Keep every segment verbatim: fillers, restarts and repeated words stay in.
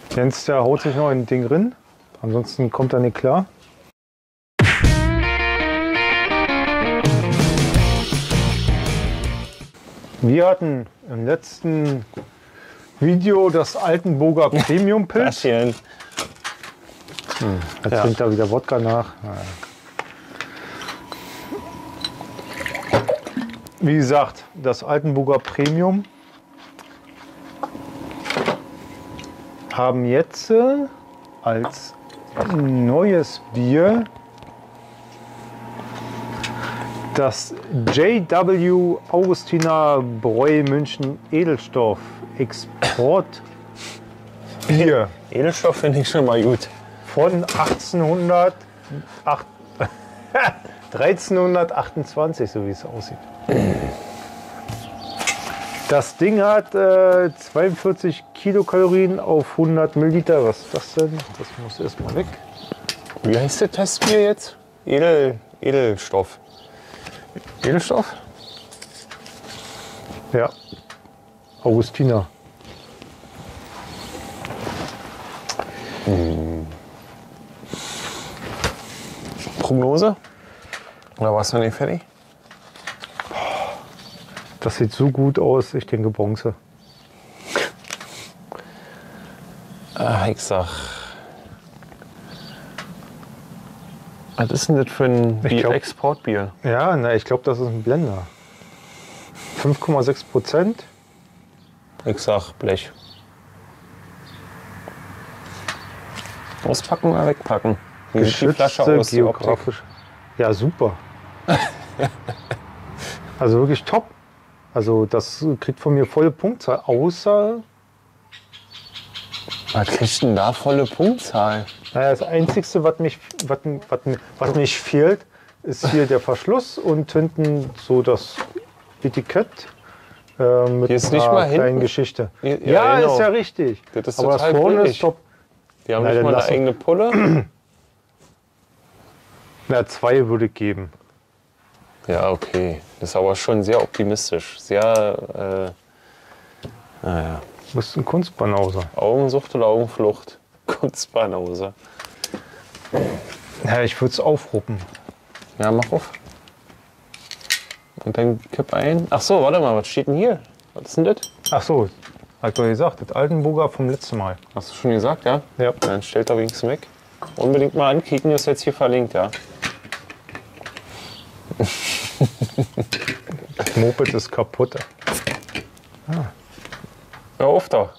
Jens, der haut sich noch ein Ding drin, ansonsten kommt er nicht klar. Wir hatten im letzten Video das Altenburger Premium Pilz. Hm, jetzt ja. trinkt da wieder Wodka nach. Wie gesagt, das Altenburger Premium haben jetzt als neues Bier das J W Augustiner Bräu München Edelstoff Export Bier. Edelstoff finde ich schon mal gut. Von dreizehnhundertachtundzwanzig, so wie es aussieht. Das Ding hat äh, zweiundvierzig Kilokalorien auf hundert Milliliter. Was ist das denn? Das muss erstmal weg. Wie heißt das Testbier jetzt? Edel, Edelstoff. Edelstoff? Ja. Augustiner. Hm. Prognose? Oder warst du nicht fertig? Das sieht so gut aus, ich denke Bronze. Ach, ich sag. Was ist denn das für ein Ich glaub- Exportbier? Ja, na, ich glaube, das ist ein Blender. fünf Komma sechs Prozent. Ich sag Blech. Auspacken oder wegpacken? Wie sieht die Flasche Geschützte aus? Die Optik? geografisch. Ja, super. Also wirklich top. Also das kriegt von mir volle Punktzahl, außer, Was kriegst du denn da volle Punktzahl? naja, das Einzige, was mich, was, was, was mich fehlt, ist hier der Verschluss und hinten so das Etikett äh, mit Hier ist einer nicht mal kleinen hinten? Geschichte. Ja, Ja, genau. ist ja richtig. Das ist Aber das total vorne billig. ist top. Die haben Na, nicht dann mal eine lass- eigene Pulle? Na, zwei würde ich geben. Ja, okay. Das ist aber schon sehr optimistisch. Sehr, äh, naja. Du bist ein Kunstbanause. Augensucht oder Augenflucht? Kunstbanause. Ja, ich würde es aufruppen. Ja, mach auf. Und dann kipp ein. Ach so, warte mal, was steht denn hier? Was ist denn das? Ach so, hat doch gesagt, das Altenburger vom letzten Mal. Hast du schon gesagt, ja? Ja. Dann stellt er wenigstens weg. Unbedingt mal ankicken, ist jetzt hier verlinkt, ja. Das Moped ist kaputt. Hör auf doch.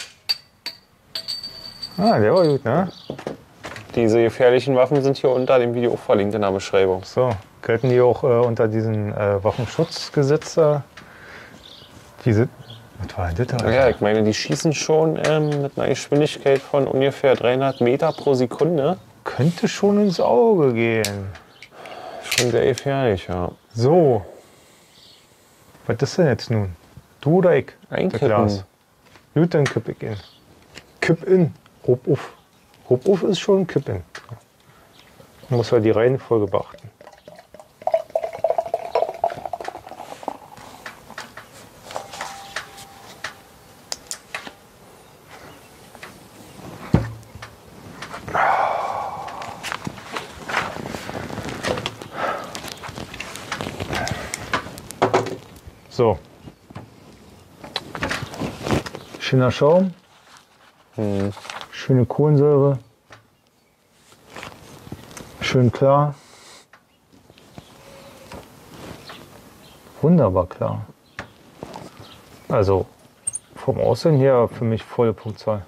Ah, der war gut, ne? Diese gefährlichen Waffen sind hier unter dem Video auch verlinkt in der Beschreibung. So, gelten die auch äh, unter diesen äh, Waffenschutzgesetz da? Diese, was war denn das da? Ja, ich meine, die schießen schon ähm, mit einer Geschwindigkeit von ungefähr dreihundert Meter pro Sekunde. Könnte schon ins Auge gehen. Schon sehr gefährlich, ja. So. Was ist denn jetzt nun? Du oder ich? Einkippen. Das Glas. Gut, dann kipp ich in. Kipp in. Rob auf. Rob auf ist schon Kipp in. Man muss ja die Reihenfolge beachten. So. Schöner Schaum. Hm. Schöne Kohlensäure. Schön klar. Wunderbar klar. Also vom Aussehen her für mich volle Punktzahl.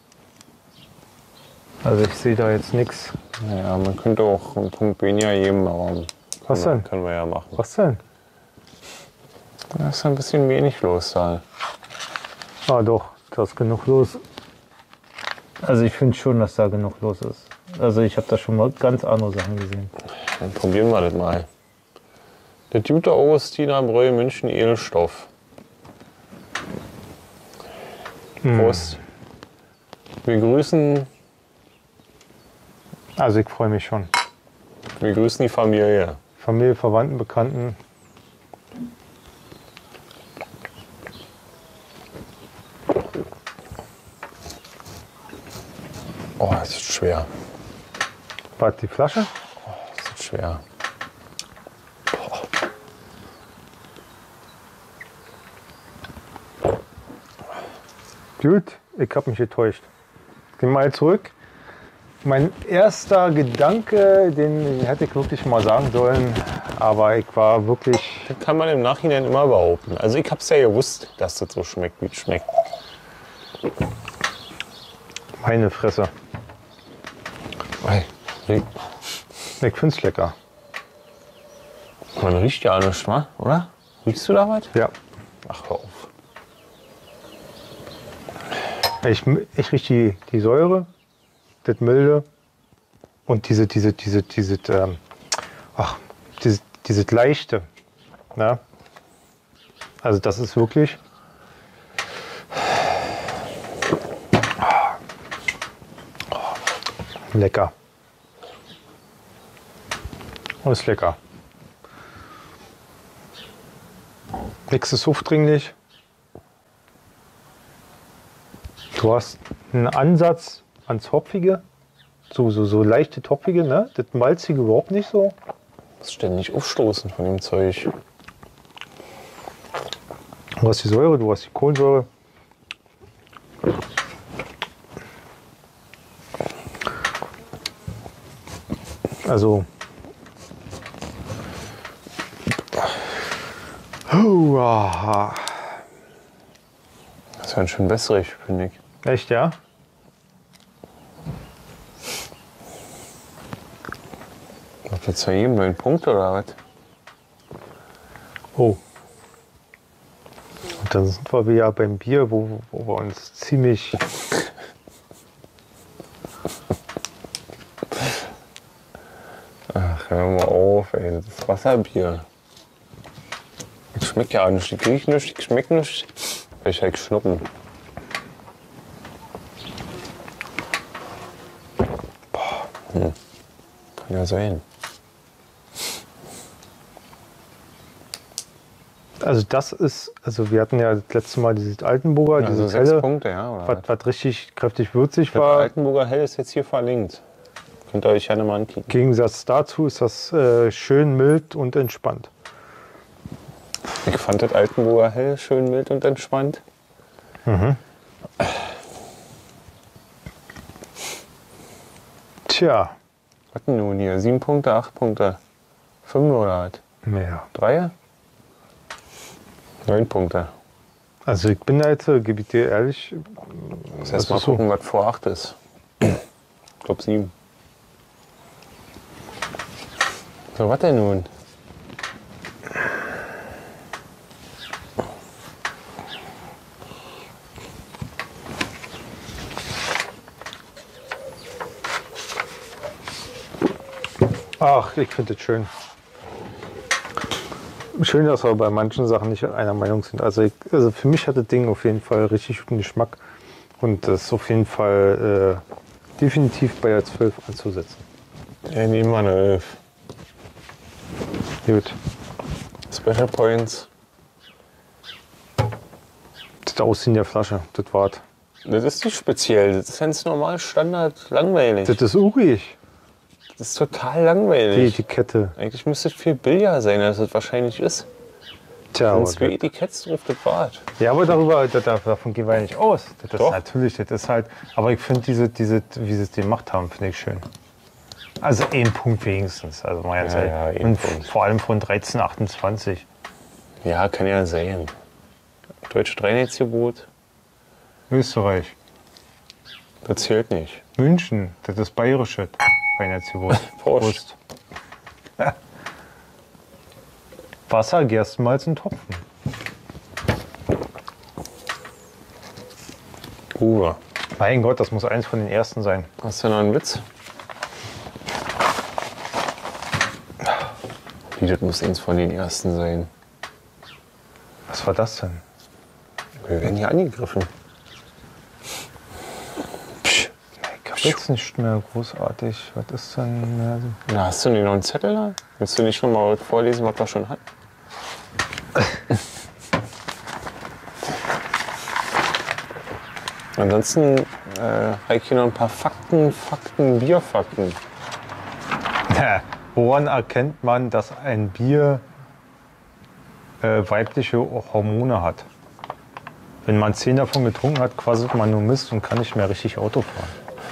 Also ich sehe da jetzt nichts. Naja, man könnte auch einen Punkt weniger geben, aber Was können, denn? können wir ja machen. Was denn? Da ist ein bisschen wenig los da. Ah doch, da ist genug los. Also ich finde schon, dass da genug los ist. Also ich habe da schon mal ganz andere Sachen gesehen. Dann probieren wir das mal. Der gute Augustiner Bräu München Edelstoff. Prost. Wir grüßen, Also ich freue mich schon. wir grüßen die Familie. Familie, Verwandten, Bekannten. Oh, das ist schwer. Warte, die Flasche? Das ist schwer. Gut, ich habe mich getäuscht. Geh mal zurück. Mein erster Gedanke, den hätte ich wirklich mal sagen sollen, aber ich war wirklich... Das kann man im Nachhinein immer behaupten. Also ich hab's ja gewusst, dass das so schmeckt, wie es schmeckt. Meine Fresse. Hey, riech- Ich find's lecker. man riecht ja nicht, wa? Oder? Riechst du da was? Ja. Ach, hör auf. Ich, ich rieche die, die Säure, das Milde und diese, diese, diese, diese, ähm, ach, diese, dieses Leichte. Ne? Also das ist wirklich... Lecker. Und ist lecker. Nichts ist aufdringlich. Du hast einen Ansatz ans Hopfige, so, so, so leichte Topfige, ne? Das Malzige überhaupt nicht so. Das ständig aufstoßen von dem Zeug. Du hast die Säure, du hast die Kohlensäure. Also, Huah. Das ist ja schön wässrig, finde ich. Echt, ja? Macht jetzt ja jedem einen Punkt oder was? Oh. Und dann sind wir wieder beim Bier, wo, wo wir uns ziemlich... Ach, hör mal auf, ey. Das ist Wasserbier. Das schmeckt ja auch nicht. Die krieg ich nicht, die schmeckt nicht. Ich halt schnuppen. Boah. Hm. Kann ja sein. Also das ist, also wir hatten ja das letzte Mal dieses Altenburger, Also dieses sechs helle, Punkte, ja. Oder was, was richtig kräftig würzig Der war. Altenburger Hell ist jetzt hier verlinkt. Könnt ihr euch gerne mal ankicken. Im Gegensatz dazu ist das äh, schön mild und entspannt. Ich fand das Altenburger Hell schön mild und entspannt. Mhm. Tja, Was denn nun hier? Sieben Punkte, acht Punkte? Fünf oder was? mehr. Drei? Neun Punkte. Also ich bin da jetzt, äh, gebe ich dir ehrlich, Muss das erst mal ist so. gucken, was vor acht ist. Ich glaube sieben. So, was denn nun? Ach, ich finde es schön. Schön, dass wir bei manchen Sachen nicht einer Meinung sind. Also, ich, also für mich hat das Ding auf jeden Fall richtig guten Geschmack. Und das ist auf jeden Fall äh, definitiv bei der zwölf anzusetzen. Ja, nehmen wir eine elf. Gut. Special Points. Das Aussehen der Flasche, das war's. Das ist nicht speziell. Das ist ganz normal Standard langweilig. Das ist urig, Das ist total die langweilig. Etikette. Eigentlich müsste es viel billiger sein, als es wahrscheinlich ist. Tja, Da aber sind zwei das, Etiketts drauf, das war's. ja, aber darüber, da- da- davon gehen wir ja nicht aus. Das ist Doch. natürlich, das ist halt, aber ich finde diese, diese, wie sie es gemacht haben, finde ich schön. Also ein Punkt wenigstens. Also mal ganz Ja, ehrlich. ja, ein Und Punkt. vor allem von dreizehn achtundzwanzig. Ja, kann ja sein. Deutsche Reinheitsgebot, Österreich. das zählt nicht. München, das ist bayerische Reinheitsgebot. Prost. Wasser, Gerstenmalz und Topfen. Uh, Mein Gott, das muss eins von den ersten sein. hast du noch einen Witz? Wie, das muss eins von den ersten sein. Was war das denn? Wir werden hier angegriffen. Psch. Ich habe jetzt nicht mehr großartig. Was ist denn? Na, hast du denn noch einen Zettel da? Willst du nicht noch mal vorlesen, was wir schon hatten? Ansonsten äh, habe ich hier noch ein paar Fakten, Fakten, Bierfakten. Woran erkennt man, dass ein Bier äh, weibliche Hormone hat? Wenn man zehn davon getrunken hat, quasselt man nur Mist und kann nicht mehr richtig Auto fahren.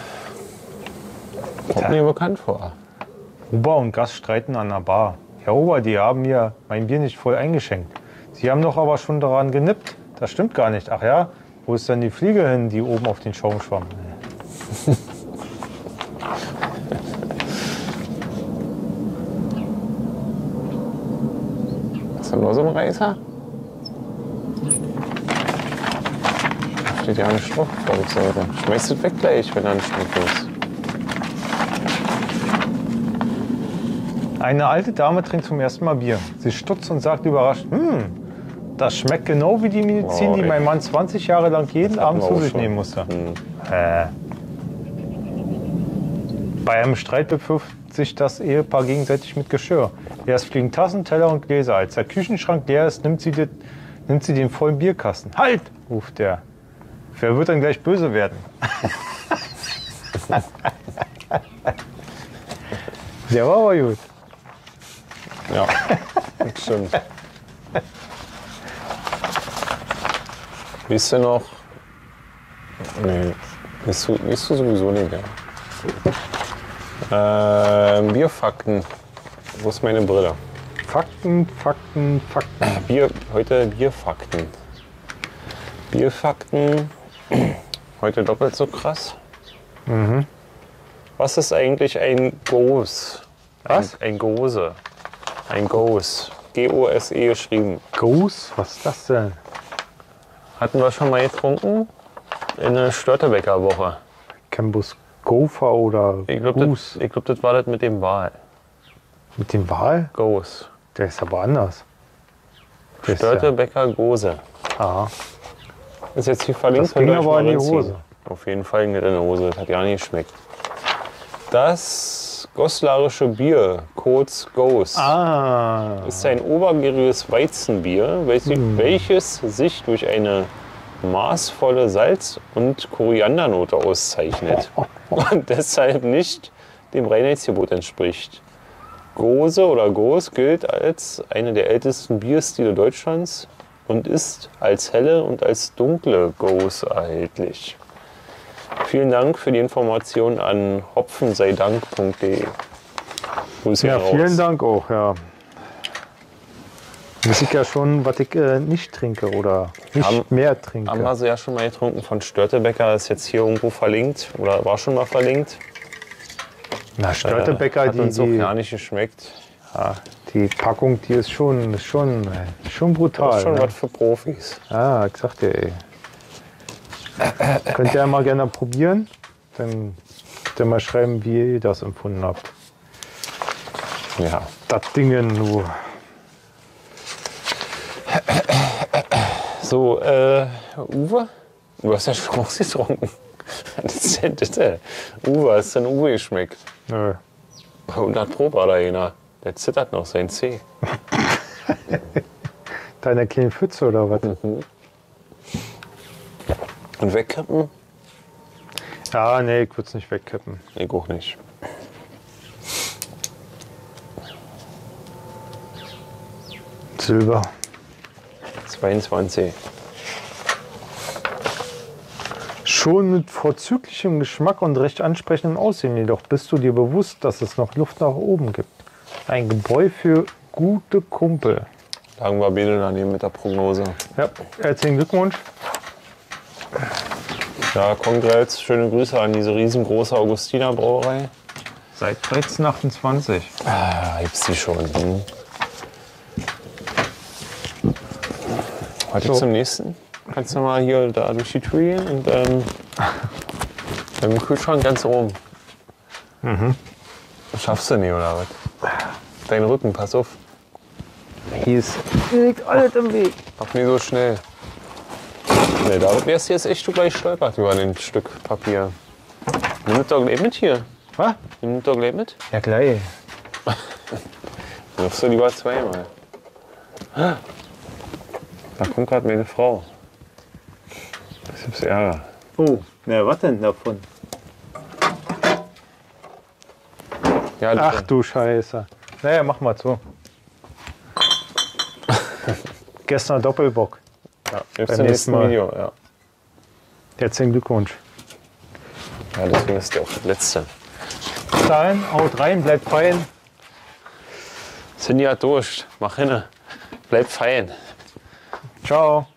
Kommt mir bekannt vor. Huber und Gast streiten an der Bar. Herr Huber, die haben mir mein Bier nicht voll eingeschenkt. Sie haben doch aber schon daran genippt. Das stimmt gar nicht. Ach ja, wo ist denn die Fliege hin, die oben auf den Schaum schwamm? Ist da nur so ein Reißer? Da steht ja eine Strophe vor der Seite. Schmeißt es weg gleich, wenn da ein Strophe ist. Eine alte Dame trinkt zum ersten Mal Bier. Sie stutzt und sagt überrascht, hm, das schmeckt genau wie die Medizin, Oh, die ey. mein Mann zwanzig Jahre lang jeden Das hatten Abend wir zu auch sich schon. nehmen musste. Hm. Äh. Bei einem Streit bepfifft sich das Ehepaar gegenseitig mit Geschirr. Erst fliegen Tassen, Teller und Gläser. Als der Küchenschrank leer ist, nimmt sie, den, nimmt sie den vollen Bierkasten. Halt, ruft der. Wer wird dann gleich böse werden? Der war aber gut. Ja, das stimmt. Wisst ihr noch? Nee, wisst du, wisst du sowieso nicht mehr. Äh, Bierfakten. Wo ist meine Brille? Fakten, Fakten, Fakten. Bier, heute Bierfakten. Bierfakten. Heute doppelt so krass. Mhm. Was ist eigentlich ein Gose? Was? Ein, ein Gose. Ein Gose. G O S E geschrieben. Goose? Was ist das denn? Hatten wir schon mal getrunken? In der Störtebecker Woche. Cambus Gopher oder Ich glaube, das, Goose? ich glaub, das war das mit dem Wal. Mit dem Wal? Gose. Der ist aber anders. Der ist ja, Störtebecker Gose. ah, Ist jetzt hier verlinkt. Das ging könnt ihr euch aber mal in die reinziehen. Hose. Auf jeden Fall nicht in die Hose. Das hat ja nicht geschmeckt. Das goslarische Bier, kurz Gose, ah. ist ein obergäriges Weizenbier, welches, Hm. welches sich durch eine maßvolle Salz- und Koriandernote auszeichnet und deshalb nicht dem Reinheitsgebot entspricht. Gose oder Gose gilt als eine der ältesten Bierstile Deutschlands und ist als helle und als dunkle Gose erhältlich. Vielen Dank für die Information an hopfenseidank punkt de. Grüße Ja, raus. vielen Dank auch, ja. Weiß ich ja schon, was ich äh, nicht trinke oder nicht Haben- mehr trinke. Haben wir sie ja schon mal getrunken von Störtebecker, ist jetzt hier irgendwo verlinkt oder war schon mal verlinkt. Na, Störtebecker, Hat die, uns auch die, gar nicht geschmeckt. ja, die Packung, die ist schon, ist schon, äh, schon brutal. Das ist schon ne? was für Profis. Ah, ich sagte, ey. Könnt ihr ja mal gerne probieren. Dann könnt ihr mal schreiben, wie ihr das empfunden habt. Ja. Das Dingen nur. So, äh, Uwe? Du hast ja schon ausgetrunken. Was ist denn das? Uwe, hast du denn Uwe geschmeckt? Nö. hundert Pro war da einer. Der zittert noch, sein Zeh. Deine kleine Pfütze oder was? Und wegkippen? Ja, nee, ich würde es nicht wegkippen. Ich auch nicht. Silber. zweiundzwanzig. Schon mit vorzüglichem Geschmack und recht ansprechendem Aussehen. Jedoch bist du dir bewusst, dass es noch Luft nach oben gibt. Ein Gebräu für gute Kumpel. Lagen wir beide daneben mit der Prognose. Ja, herzlichen Glückwunsch. Ja, Kongress, schöne Grüße an diese riesengroße Augustiner Brauerei. Seit dreizehn achtundzwanzig. Ah, gibt's die schon. Hm. Heute So. zum nächsten. Kannst du mal hier da durch die Tür gehen und ähm, im Kühlschrank ganz oben. Mhm. Schaffst du nicht, oder was? Dein Rücken, pass auf. Hier ist liegt alles im Weg. Mach nicht so schnell. Nee, da wärst du jetzt echt du gleich stolpert über ein Stück Papier. Nimm das doch gleich mit hier. Was? Nimm das doch gleich mit. Ja, gleich. Wirfst du lieber zweimal. Da kommt gerade meine Frau. Das ist Ärger. Oh, na, was denn davon? Ja, Ach du Scheiße. Naja, mach mal zu. Gestern Doppelbock. ja, bis beim zum nächsten nächsten Mal. Video. Ja. Herzlichen Glückwunsch. ja, deswegen ist der auch das letzte. Bis dahin, haut rein, bleibt fein. Sind ja durch. Mach hin. Bleib fein. Ciao.